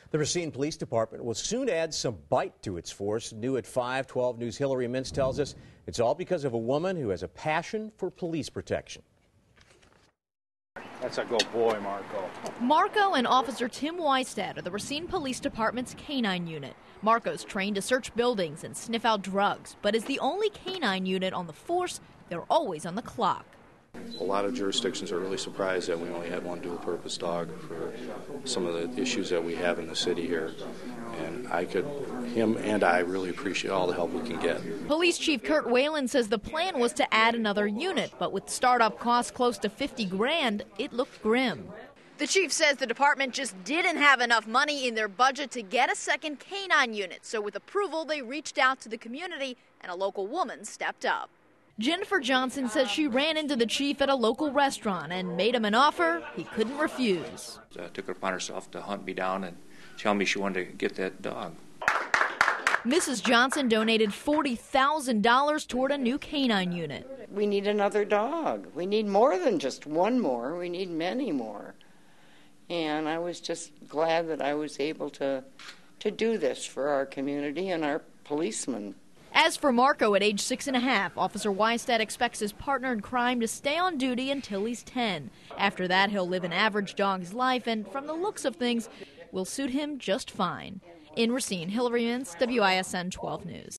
The Racine Police Department will soon add some bite to its force. New at 5:12 News, Hillary Mintz tells us it's all because of a woman who has a passion for police protection. That's a good boy, Marco. Marco and Officer Tim Weistad are the Racine Police Department's K-9 unit. Marco's trained to search buildings and sniff out drugs, but as the only K-9 unit on the force, they're always on the clock. A lot of jurisdictions are really surprised that we only had one dual-purpose dog for some of the issues that we have in the city here. And him and I really appreciate all the help we can get. Police Chief Kurt Whalen says the plan was to add another unit, but with startup costs close to $50 grand, it looked grim. The chief says the department just didn't have enough money in their budget to get a second K-9 unit. So with approval, they reached out to the community and a local woman stepped up. Jennifer Johnson says she ran into the chief at a local restaurant and made him an offer he couldn't refuse. Took it upon herself to hunt me down and tell me she wanted to get that dog. Mrs. Johnson donated $40,000 toward a new K-9 unit. We need another dog. We need more than just one more. We need many more. And I was just glad that I was able to do this for our community and our policemen. As for Marco at age 6.5, Officer Weistad expects his partner in crime to stay on duty until he's 10. After that, he'll live an average dog's life and, from the looks of things, will suit him just fine. In Racine, Hillary Mintz, WISN 12 News.